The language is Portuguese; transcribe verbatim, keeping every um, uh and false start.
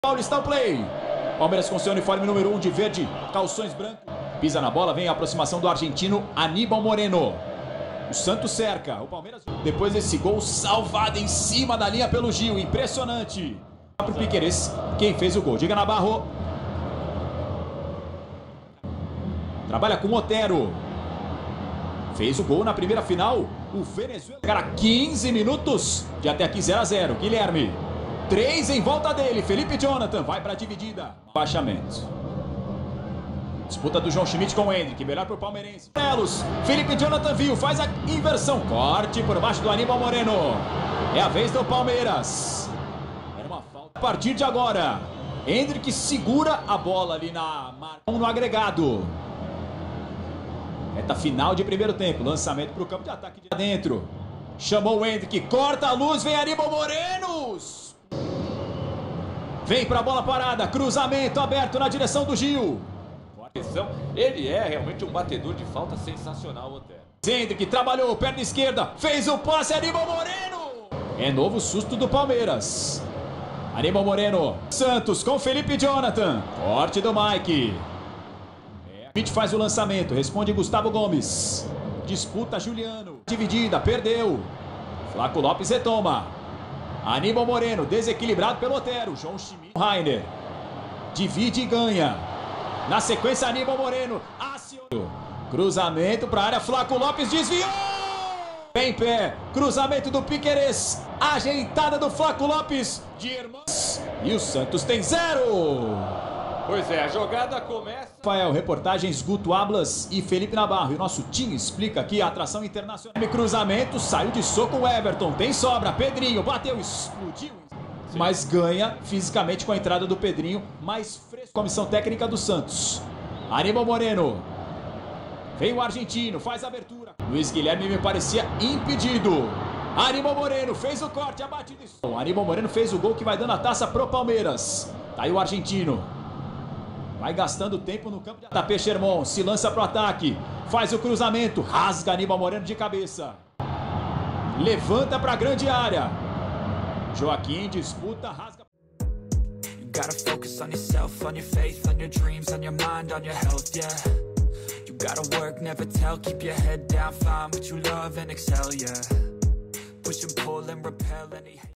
Paulistão Play. Palmeiras com seu uniforme número um de verde, calções brancos. Pisa na bola, vem a aproximação do argentino Aníbal Moreno. O Santos cerca. O Palmeiras, depois desse gol salvado em cima da linha pelo Gil. Impressionante. Para o Piquerez, quem fez o gol. Diga Navarro. Trabalha com o Otero. Fez o gol na primeira final. O Venezuela. Cara, quinze minutos de até aqui zero a zero. Guilherme. Três em volta dele. Felipe Jonathan vai para a dividida. Baixamento. Disputa do João Schmidt com o Hendrick. Melhor para o palmeirense. Telos. Felipe Jonathan viu. Faz a inversão. Corte por baixo do Aníbal Moreno. É a vez do Palmeiras. Era uma falta. A partir de agora. Hendrick segura a bola ali na marca. No agregado. Reta final de primeiro tempo. Lançamento para o campo de ataque de dentro. Chamou o Hendrick. Corta a luz. Vem Aníbal Moreno. Vem para a bola parada. Cruzamento aberto na direção do Gil. Ele é realmente um batedor de falta sensacional, Otero. Hendrick trabalhou. Perna esquerda. Fez o passe. Aníbal Moreno. É novo susto do Palmeiras. Aníbal Moreno. Santos com Felipe Jonathan. Corte do Mike. Schmidt faz o lançamento, responde Gustavo Gomes. Disputa Juliano. Dividida, perdeu. Flaco Lopes retoma. Aníbal Moreno, desequilibrado pelo Otero. João Schmidt. Rainer. Divide e ganha. Na sequência, Aníbal Moreno. Acionou. Cruzamento para a área. Flaco Lopes desviou. Em pé. Cruzamento do Piquerez. Ajeitada do Flaco Lopes. De Irmãos. E o Santos tem zero. Pois é, a jogada começa... Rafael, reportagens Guto Ablas e Felipe Navarro. E o nosso time explica aqui a atração internacional. Cruzamento, saiu de soco o Everton. Tem sobra, Pedrinho, bateu, explodiu. Sim. Mas ganha fisicamente com a entrada do Pedrinho. Mais fresco. Comissão técnica do Santos. Aníbal Moreno. Vem o argentino, faz a abertura. Luiz Guilherme me parecia impedido. Aníbal Moreno fez o corte, abate de... O Aníbal Moreno fez o gol que vai dando a taça pro Palmeiras. Tá aí o argentino. Vai gastando tempo no campo de ataque. Peixermon se lança pro ataque. Faz o cruzamento. Rasga Aníbal Moreno de cabeça. Levanta pra grande área. Joaquim disputa, rasga. You gotta focus on yourself, on your faith, on your dreams, on your mind, on your health, yeah. You gotta work, never tell, keep your head down, find what you love and excel, yeah. Push and pull and repel any